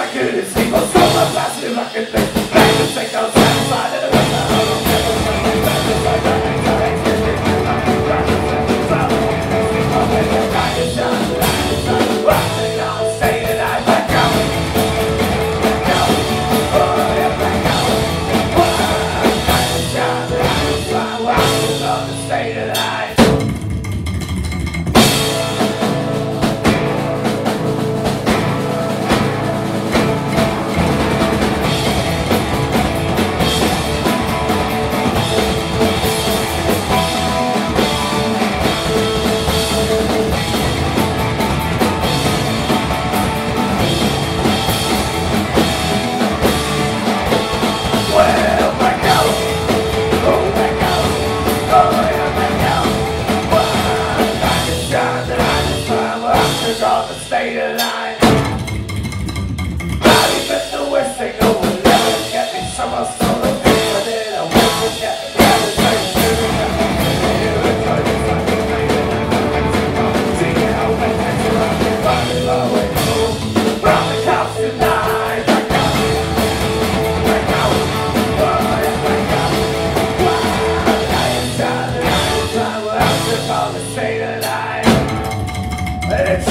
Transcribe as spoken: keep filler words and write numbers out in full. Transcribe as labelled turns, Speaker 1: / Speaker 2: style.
Speaker 1: couldn't sleep, I was so my passive, I could think. Back to take those satisfied in the rest of the world. Back to like that, I got it, it's just a lot of practice and the travel. I'm in the back of shine, back of shine, watching on stage and I back out. Back out, oh yeah, back out. Back of shine, back of shine, watching on the stage and I. On the state of line, not even the worst thing will never get me some of some of the people that I won't forget. Never say to me, you enjoy the fucking thing and I'm going to see how my hands are up and running away. From the cops tonight, back out, back out, oh yeah, back out. Wow, I am trying, I am trying, well, I'm just on the state of line. And it's